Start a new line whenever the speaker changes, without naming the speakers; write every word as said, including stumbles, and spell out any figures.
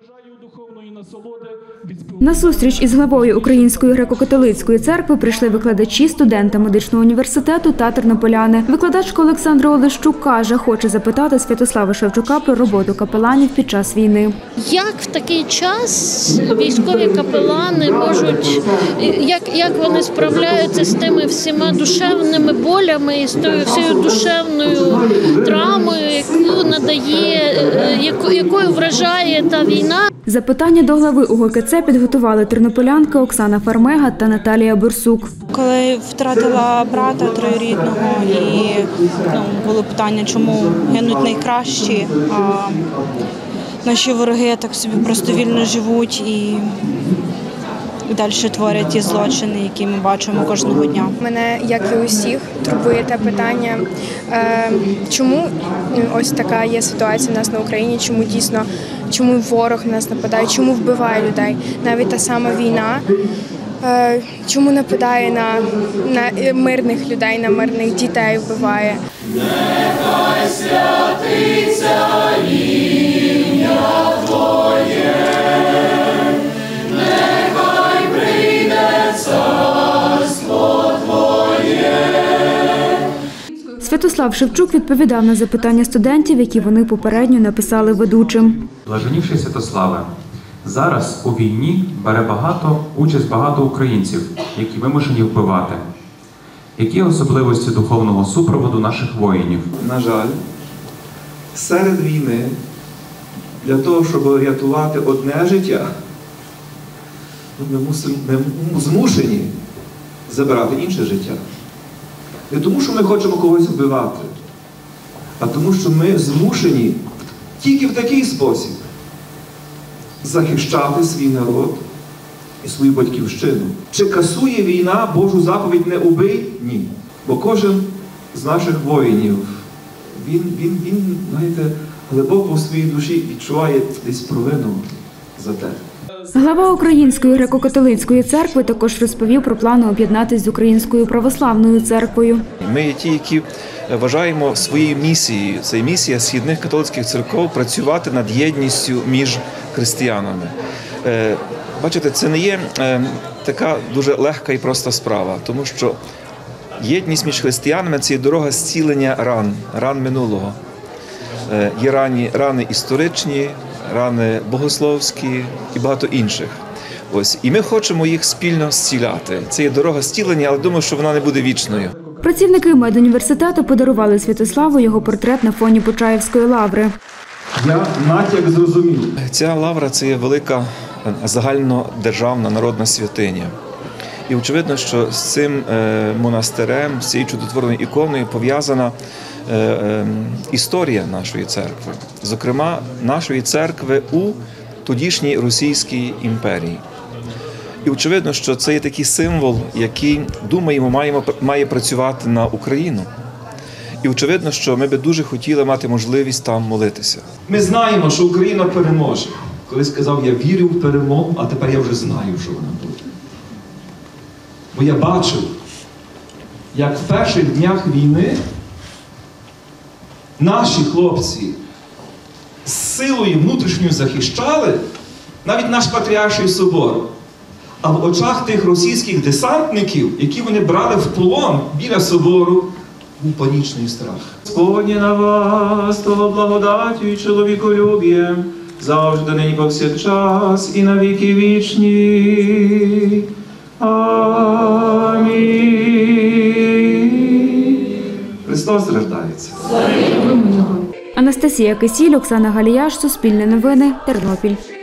На зустріч із главою Української греко-католицької церкви прийшли викладачі, студенти медичного університету та тернополяни. Викладачка Олександра Олещук каже, хоче запитати Святослава Шевчука про роботу капеланів під час війни.
Як в такий час військові капелани можуть, як, як вони справляються з тими всіма душевними болями і з тою всією душевною травмою, яку надає, яку, якою вражає та війна?
Запитання до глави У Ге Ке Це підготували тернополянка Оксана Фармега та Наталія Бурсук.
Коли втратила брата троюрідного і ну, було питання, чому гинуть найкращі, а наші вороги так собі просто вільно живуть і далі творять ті злочини, які ми бачимо кожного дня.
Мене, як і усіх, турбує те питання, чому ось така є ситуація в нас на Україні, чому дійсно, чому ворог на нас нападає, чому вбиває людей. Навіть та сама війна, чому нападає на, на мирних людей, на мирних дітей вбиває.
Нехай святиться ім'я Твоє, нехай прийде царство Твоє.
Святослав Шевчук відповідав на запитання студентів, які вони попередньо написали ведучим.
Блаженніший Святославе, зараз у війні бере багато участь багато українців, які вимушені вбивати. Які особливості духовного супроводу наших воїнів?
На жаль, серед війни для того, щоб рятувати одне життя, ми, мусимо, ми змушені забирати інше життя. Не тому, що ми хочемо когось вбивати, а тому, що ми змушені тільки в такий спосіб захищати свій народ і свою батьківщину. Чи касує війна Божу заповідь «не убий»? Ні. Бо кожен з наших воїнів, він, він, він, знаєте, глибоко в своїй душі відчуває десь провину за те.
Глава Української греко-католицької церкви також розповів про плани об'єднатися з Українською православною церквою.
Ми є ті, які вважаємо своєю місією, це місія східних католицьких церков, працювати над єдністю між християнами. Бачите, це не є така дуже легка і проста справа, тому що єдність між християнами – це є дорога зцілення ран, ран минулого. Є рані, рани історичні, рани богословські і багато інших. Ось. І ми хочемо їх спільно зціляти. Це є дорога зцілення, але думаю, що вона не буде вічною.
Працівники медуніверситету подарували Святославу його портрет на фоні Почаївської лаври.
Я натяк зрозумів.
Ця лавра – це є велика загальнодержавна народна святиня. І очевидно, що з цим монастирем, з цією чудотворною іконою пов'язана історія нашої церкви. Зокрема, нашої церкви у тодішній Російській імперії. І очевидно, що це є такий символ, який, думаємо, маємо, має працювати на Україну. І очевидно, що ми би дуже хотіли мати можливість там молитися.
Ми знаємо, що Україна переможе. Коли сказав, я вірю в перемогу, а тепер я вже знаю, що вона буде. Бо я бачив, як в перших днях війни наші хлопці з силою внутрішньою захищали навіть наш Патріарший собор. А в очах тих російських десантників, які вони брали в полон біля собору, був панічний страх.
Господні на вас, того благодаттю і чоловіколюб'єм, завжди, нині повсякчас і на віки вічні. Амінь. Христос рождається.
Анастасія Кисіль, Оксана Галіяш, Суспільне новини, Тернопіль.